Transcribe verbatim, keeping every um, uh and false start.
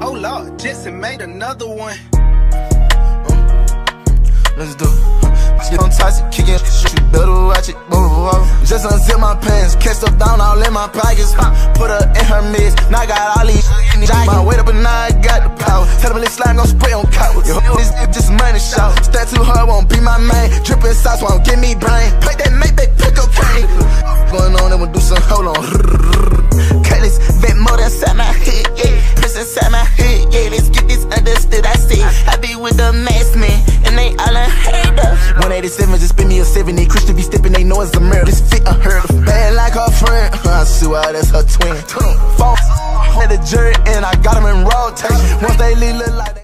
Oh Lord, Jetson made another one. Let's do it. Get on toxic, kicking shit, you better watch it. Just unzip my pants, catch stuff down all in my pockets. Put her in her midst, now I got all these shit. My weight up and now I got the power. Tell them this slime gon' spray on cowards. Yo, this dip just money shot. Stand too hard, won't be my main. Drippin' sauce won't give me brain. Play that make back pick cocaine. Going on and we'll do some, hold on. Cutlass, vent more inside my head, yeah. Press inside my head, yeah. Let's get this understood, I see. I be with the mask man, and they all unheard of. one eighty-seven, just spin me a seventy. Christian be stepping, they know it's a murder. This fit unheard of. Bad like her friend, I see why that's her twin. Phone at the jury, and I got them in rotation. Once they leave, look like